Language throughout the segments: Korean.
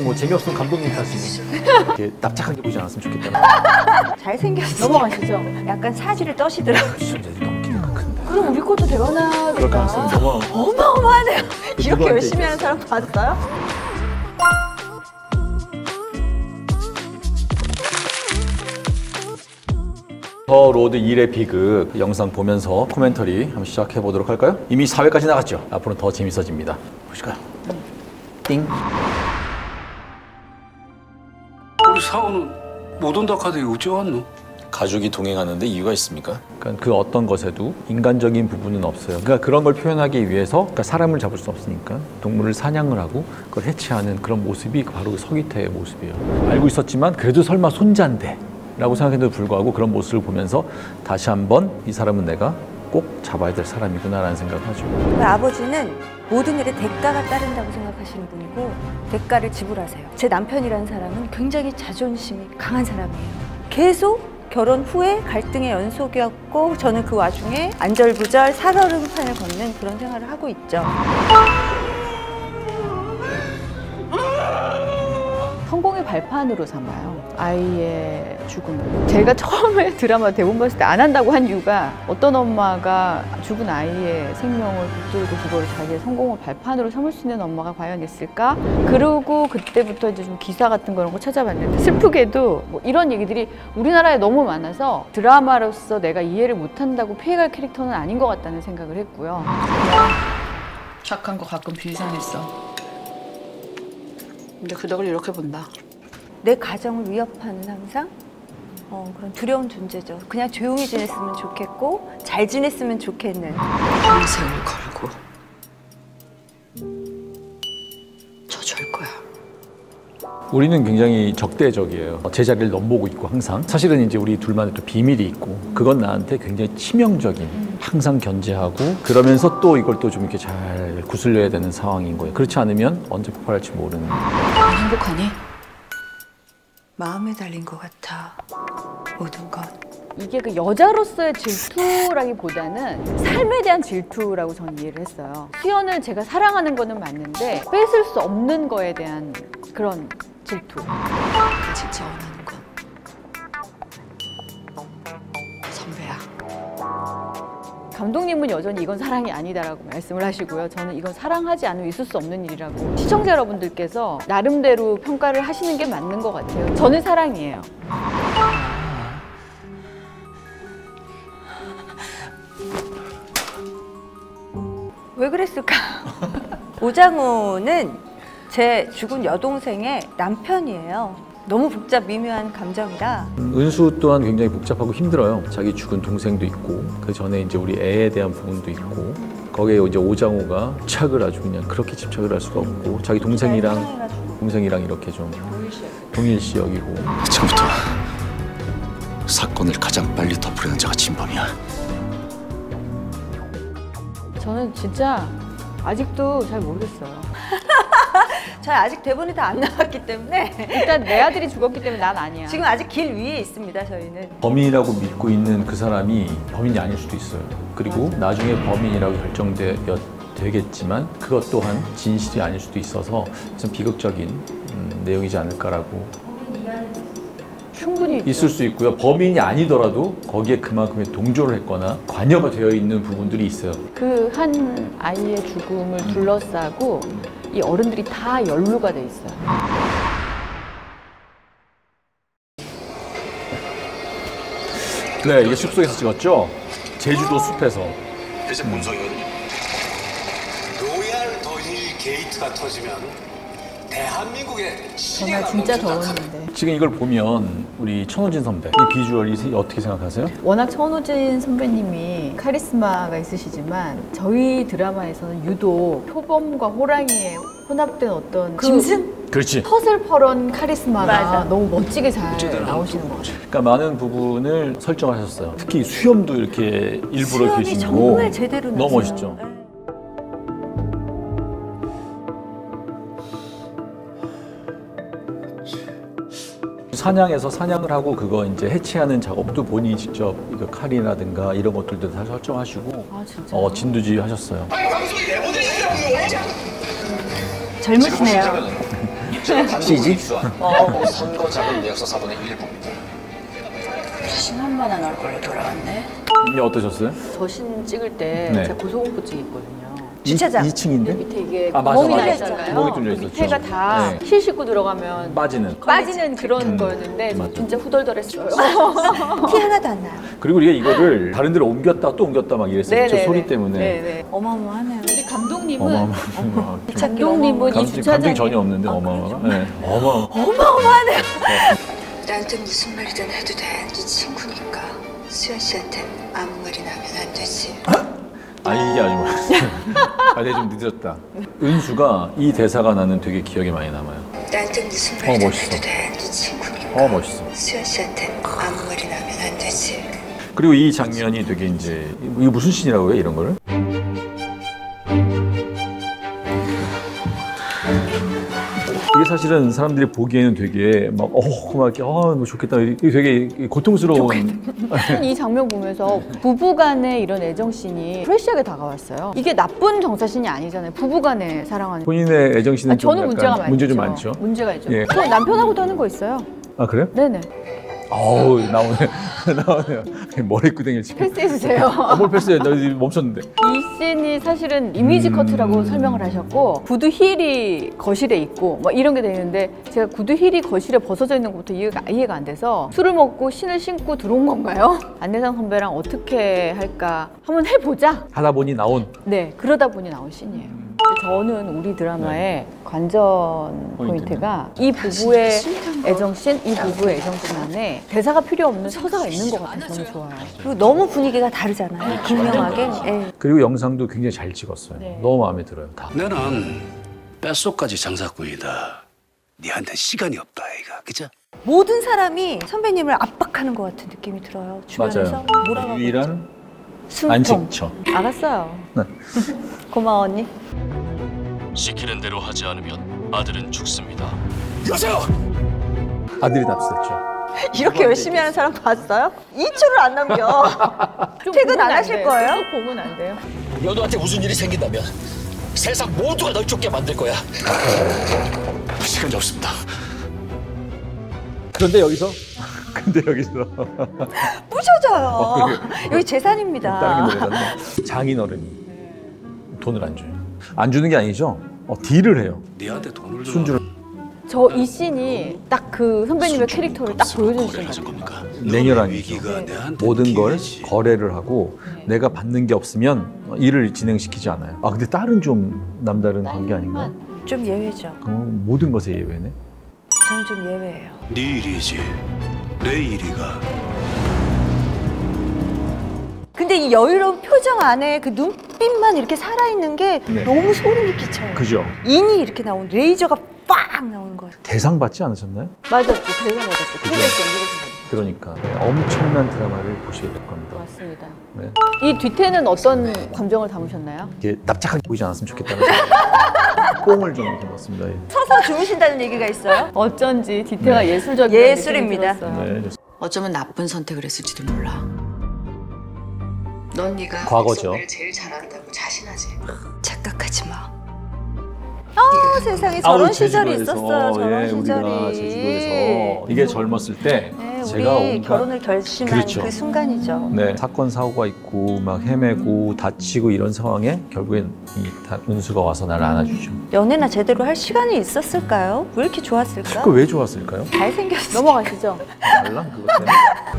뭐 재미없으면 감독님 탓이지. 이렇게 납작하게 보지 않았으면 좋겠다. 잘생겼어. 넘어가시죠. 약간 사지를 떠시더라고요. 시청자들이 너무 기대가 큰데. 그럼 우리 것도 대박나겠다. 그럴 가능성이 너무 어마어마하네요. 이렇게 누구한테 열심히 하는 사람 봤어요? 더 로드 1의 비극 영상 보면서 코멘터리 한번 시작해 보도록 할까요? 이미 4회까지 나갔죠? 앞으로는 더 재밌어집니다. 보실까요? 띵. 우리 사오는 못 온다 카드에 어째 왔노? 가족이 동행하는데 이유가 있습니까? 그러니까 그 어떤 것에도 인간적인 부분은 없어요. 그러니까 그런 걸 표현하기 위해서 그러니까 사람을 잡을 수 없으니까 동물을 사냥을 하고 그걸 해체하는 그런 모습이 바로 서귀태의 모습이에요. 알고 있었지만 그래도 설마 손자인데 라고 생각했는데도 불구하고 그런 모습을 보면서 다시 한번 이 사람은 내가 꼭 잡아야 될 사람이구나 라는 생각을 하죠. 아버지는 모든 일에 대가가 따른다고 생각하시는 분이고 대가를 지불하세요. 제 남편이라는 사람은 굉장히 자존심이 강한 사람이에요. 계속 결혼 후에 갈등의 연속이었고 저는 그 와중에 안절부절 살얼음판을 걷는 그런 생활을 하고 있죠. 성공의 발판으로 삼아요. 아이의 죽음을. 제가 처음에 드라마 대본 봤을 때 안 한다고 한 이유가 어떤 엄마가 죽은 아이의 생명을 붙들고 그거를 자기의 성공의 발판으로 삼을 수 있는 엄마가 과연 있을까? 그러고 그때부터 이제 좀 기사 같은 그런 거 찾아봤는데 슬프게도 뭐 이런 얘기들이 우리나라에 너무 많아서 드라마로서 내가 이해를 못한다고 피해갈 캐릭터는 아닌 것 같다는 생각을 했고요. 착한 거 가끔 비상했어. 근데 그 덕을 이렇게 본다. 내 가정을 위협하는 항상 그런 두려운 존재죠. 그냥 조용히 지냈으면 좋겠고 잘 지냈으면 좋겠는. 인생을 걸고 저주할 거야. 우리는 굉장히 적대적이에요. 제자리를 넘보고 있고 항상 사실은 이제 우리 둘만의 또 비밀이 있고 그건 나한테 굉장히 치명적인 항상 견제하고 그러면서 또 이걸 또 좀 이렇게 잘 구슬려야 되는 상황인 거예요. 그렇지 않으면 언제 폭발할지 모르는. 행복하니? 마음에 달린 것 같아. 모든 것. 이게 그 여자로서의 질투라기보다는 삶에 대한 질투라고 저는 이해를 했어요. 수연을 제가 사랑하는 거는 맞는데 뺏을 수 없는 거에 대한 그런 질투. 나 진짜 원하는 건 선배야. 감독님은 여전히 이건 사랑이 아니다라고 말씀을 하시고요. 저는 이건 사랑하지 않으면 있을 수 없는 일이라고. 시청자 여러분들께서 나름대로 평가를 하시는 게 맞는 것 같아요. 저는 사랑이에요. 왜 그랬을까? 오장호는 제 죽은 여동생의 남편이에요. 너무 복잡 미묘한 감정이라. 은수 또한 굉장히 복잡하고 힘들어요. 자기 죽은 동생도 있고 그 전에 이제 우리 애에 대한 부분도 있고 거기에 이제 오장호가 집착을 아주 그냥 그렇게 집착을 할 수가 없고 자기 동생이랑 이렇게 좀 동일시 여기고. 처음부터 사건을 가장 빨리 덮으려는 자가 진범이야. 저는 진짜 아직도 잘 모르겠어요. 저 아직 대본이 다 안 나왔기 때문에 일단 내 아들이 죽었기 때문에 난 아니야. 지금 아직 길 위에 있습니다. 저희는. 범인이라고 믿고 있는 그 사람이 범인이 아닐 수도 있어요. 그리고 나중에 범인이라고 결정되겠지만 그것 또한 진실이 아닐 수도 있어서 좀 비극적인 내용이지 않을까라고. 충분히 있을 수 있고요. 범인이 아니더라도 거기에 그만큼의 동조를 했거나 관여가 되어 있는 부분들이 있어요. 그 한 아이의 죽음을 둘러싸고 이 어른들이 다 연루가 돼 있어요. 네, 이게 숲속에서 찍었죠? 제주도 숲에서. 대체 문성이거든요. 로얄 더힐 게이트가 터지면 대한민국의 정말 진짜 더웠는데. 지금 이걸 보면 우리 천호진 선배 이 비주얼이 어떻게 생각하세요? 워낙 천호진 선배님이 카리스마가 있으시지만 저희 드라마에서는 유독 표범과 호랑이의 혼합된 어떤 짐승? 그렇지. 퍼슬퍼런 카리스마가 맞아. 너무 멋지게 잘 나오시는 것 같아요. 그러니까 많은 부분을 설정하셨어요. 특히 수염도 이렇게 일부러 이렇게 수염이 심고 정말 제대로 너무 났어요. 멋있죠. 네. 사냥에서 사냥을 하고 그거 이제 해체하는 작업도 본인이 직접 이거 칼이라든가 이런 것들도 다 설정하시고 아, 진짜요? 진두지 하셨어요. 젊으시네요. CG? 선거 자금 내역서 4분의 1부입니다. 10만만 원 얼굴로 돌아왔네. 이게 어떠셨어요? 저신 찍을 때 네. 제가 고소공포증이 있거든요. 주차장. 2층인데? 밑에 이게 아, 맞아, 구멍이 맞아. 나 있잖아요. 구멍이 뚫려 있었죠. 밑에가 다 네. 실 싣고 들어가면 빠지는. 그런 거였는데 맞아. 진짜 후덜덜했어요. 티 하나도 안 나요. 그리고 우리가 이거를 다른 데로 옮겼다 또 옮겼다 막 이랬어요. 저 소리 때문에. 네네. 어마어마하네요. 우리 감독님은 어마어마하네요. 감독님은 이 감정이 주차장에 전혀 없는데 어마어마가. 네. 나한테 무슨 말이든 해도 돼. 네 친구니까. 수현 씨한테 아무 말이나 하면 안 되지. 아니 이게 아주 아, 내가 좀 늦었다. 은수가 이 대사가 나는 되게 기억에 많이 남아요. 나한테 무슨 말이든 멋있어. 해도 돼. 네 친구니까. 멋있어. 수현 씨한테 아무 말이나 하면 안 되지. 그리고 이 장면이 되게 이제 이거 무슨 씬이라고 해요 이런 거를? 이게 사실은 사람들이 보기에는 되게 막 이렇게 뭐 좋겠다 이게 되게 고통스러운 이 장면 보면서 부부간의 이런 애정씬이 프레시하게 다가왔어요. 이게 나쁜 정사씬이 아니잖아요. 부부간의 사랑하는. 본인의 애정씬은 좀 저는 약간 문제가 많죠. 문제 좀 많죠. 문제가 있죠. 예. 저 남편하고도 하는 거 있어요. 아 그래요? 네네. 어우 나오네 나오네요. 머리끄댕이를 지금. 패스해주세요. 뭘 패스해? 나 지금 멈췄는데. 이 씬이 사실은 이미지 커트라고 설명을 하셨고 구두 힐이 거실에 있고 뭐 이런 게 돼 있는데 제가 구두 힐이 거실에 벗어져 있는 것부터 이해가 안 돼서 술을 먹고 신을 신고 들어온 건가요? 안내상 선배랑 어떻게 할까 한번 해보자. 하다 보니 나온 네, 그러다 보니 나온 씬이에요. 저는 우리 드라마의 관전 포인트가 이 부부의 애정씬, 이 부부의 애정씬 안에 대사가 필요 없는 서사가 있는 것 같아서 너무 좋아요. 그리고 너무 분위기가 다르잖아요. 극명하게. 예. 그리고 영상도 굉장히 잘 찍었어요. 네. 너무 마음에 들어요. 다. 나는 뼛속까지 장사꾼이다. 니한테 시간이 없다 아이가. 그죠? 모든 사람이 선배님을 압박하는 것 같은 느낌이 들어요. 주변에서 맞아요. 뭐라고 하고 유일한 숨통. 안식처. 알았어요. 네. 고마워 언니. 시키는 대로 하지 않으면 아들은 죽습니다. 여세요. 아들이 납치됐죠. 이렇게 열심히 하는 사람 봤어요? 2초를 안 남겨. 좀 퇴근 보면 안 하실 돼요. 거예요? 계속 보면 안 돼요. 여도한테 무슨 일이 생긴다면 세상 모두가 널 쫓게 만들 거야. 시간이 없습니다. 그런데 여기서 부셔져요. 여기 다른 재산입니다. 게 노래잖아. 장인어른이 돈을 안 줘요. 안 주는 게 아니죠. 딜을 해요. 니한테 돈을 줘. 순주를 저 이 씬이 딱 그 선배님의 캐릭터를 딱 보여준 씬 하신 같아요. 겁니까? 냉혈한이죠. 위기가 내한테 모든 걸 기회지. 거래를 하고 내가 받는 게 없으면 일을 진행시키지 않아요. 아 근데 딸은 좀 남다른 관계 아닌가? 좀 예외죠. 모든 것에 예외네. 저는 좀 예외예요. 네 일이지. 내 일이가. 근데 이 여유로운 표정 안에 그 눈빛만 이렇게 살아있는 게 네. 너무 소름이 끼쳐요. 그죠? 인이 이렇게 나온 레이저가 빡 나오는 거예요. 대상 받지 않으셨나요? 맞았죠. 대사 맞았죠. 그죠? 그러니까 엄청난 드라마를 보셔야 될 겁니다. 맞습니다. 네. 이 뒤태는 어떤 감정을 담으셨나요? 이게 납작하게 보이지 않았으면 좋겠다는 생각. 뽕을 좀 이렇게 넣습니다. 서서 주무신다는 얘기가 있어요. 어쩐지 뒤태가 네. 예술적인 예술입니다. 느낌이 들었어요. 네, 좋습니다. 어쩌면 나쁜 선택을 했을지도 몰라. 넌 네가 과거죠. 일 제일 잘한다고 자신하지. 착각하지 마. 세상에 저런 시절이 제주도에서, 있었어요. 저런 예, 시절이. 우리가 제주도에서 이게 젊었을 때 네, 제가 우리 온갖 결혼을 결심한 그렇죠. 그 순간이죠. 네, 사건 사고가 있고 막 헤매고 다치고 이런 상황에 결국엔 은수가 와서 나를 안아주죠. 연애나 제대로 할 시간이 있었을까요? 왜 이렇게 좋았을까? 그거 왜 좋았을까요? 잘생겼어. 넘어가시죠. 알람 그것 때문에.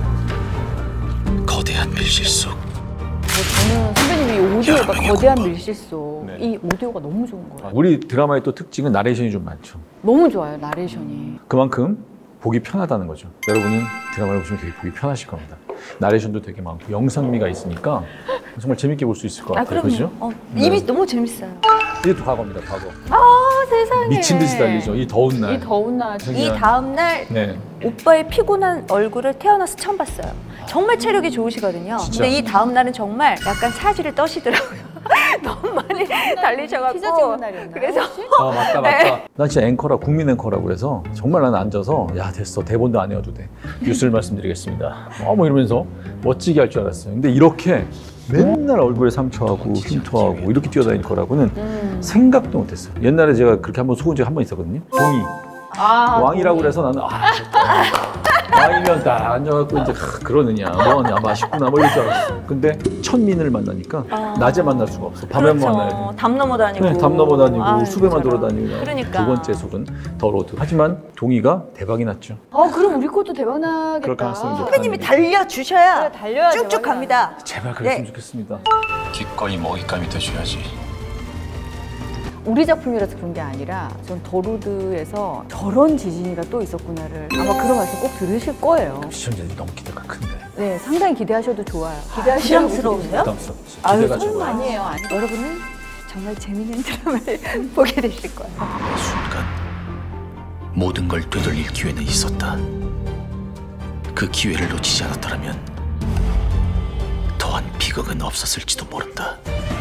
거대한 밀실속. 저는 선배님이 이 오디오가 거대한 밀실속 네. 이 오디오가 너무 좋은 거예요. 우리 드라마의 또 특징은 나레이션이 좀 많죠. 너무 좋아요 나레이션이. 그만큼 보기 편하다는 거죠. 여러분은 드라마를 보시면 되게 보기 편하실 겁니다. 나레이션도 되게 많고 영상미가 있으니까 정말 재밌게 볼 수 있을 것 같아요. 그렇죠? 이미 너무 재밌어요. 이게 또 과거입니다. 과거. 세상에. 미친 듯이 달리죠. 이 더운 날. 이 더운 날 이 다음 날 네. 오빠의 피곤한 얼굴을 태어나서 처음 봤어요. 정말 체력이 좋으시거든요. 진짜. 근데 이 다음 날은 정말 약간 사지를 떠시더라고요. 너무 많이 달리셔갖고. 피자 찍는 날이었나요? 그래서 아 맞다. 난 진짜 앵커라 국민 앵커라고 해서 정말 난 앉아서 야 됐어 대본도 안 외워도 돼 뉴스를 말씀드리겠습니다. 뭐 이러면서 멋지게 할 줄 알았어요. 근데 이렇게 맨날 얼굴에 상처하고 흉터하고 이렇게 뛰어다닐 거라고는 생각도 못했어요. 옛날에 제가 그렇게 한번 속은 적이 한 번 있었거든요. 종이 왕이라고 그래서 나는 왕이면 딱 앉아갖고 이제 그러느냐 뭐냐 맛있구나 뭐 이럴 줄 알았어. 근데 천민을 만나니까 낮에 만날 수가 없어. 밤에만 만나야 돼. 담 넘어 다니고. 네, 담 넘어 다니고 아유, 숲에만 저런. 돌아다니고. 그러니까. 두 번째 속은 더 로드. 하지만 동의가 대박이 났죠. 그럼 우리 것도 대박 나겠다. 그럴 가능성이 높다. 선배님이 달려주셔야 그래, 달려야 쭉쭉 대박이야. 갑니다. 제발 그랬으면 네. 좋겠습니다. 기꺼이 먹잇감이 돼줘야지. 우리 작품이라서 그런 게 아니라 전 더로드에서 저런 지진이가 또 있었구나를 아마 그런 말씀 꼭 들으실 거예요. 시청자들이 너무 기대가 큰데. 네, 상당히 기대하셔도 좋아요. 부담스러우세요? 부담스럽지. 아유, 기대가 설마 좋아요. 아니에요. 여러분은 정말 재밌는 드라마를 보게 되실 거예요. 매 순간 모든 걸 되돌릴 기회는 있었다. 그 기회를 놓치지 않았더라면 더한 비극은 없었을지도 모른다.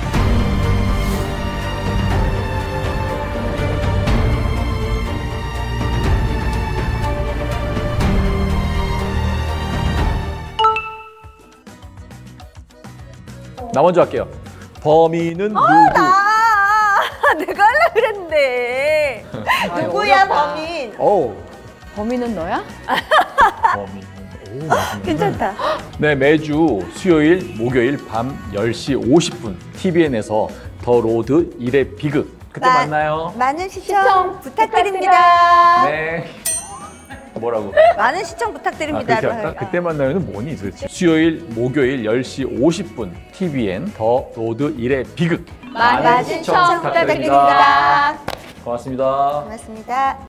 나 먼저 할게요. 범인은 누구? 내가 하려고 그랬는데. 누구야 범인? 범인은 너야? 범인은 맞습니다. 괜찮다. 네, 매주 수요일, 목요일 밤 10시 50분 TVN에서 더 로드 1회 비극. 그때 만나요. 많은 시청 부탁드립니다. 네. 뭐라고? 많은 시청 부탁드립니다. 그렇게 할까? 그때 만나요는 뭐니 도대체? 수요일, 목요일 10시 50분 TVN 더 로드 1회 비극. 많은 시청 부탁드립니다. 고맙습니다. 고맙습니다.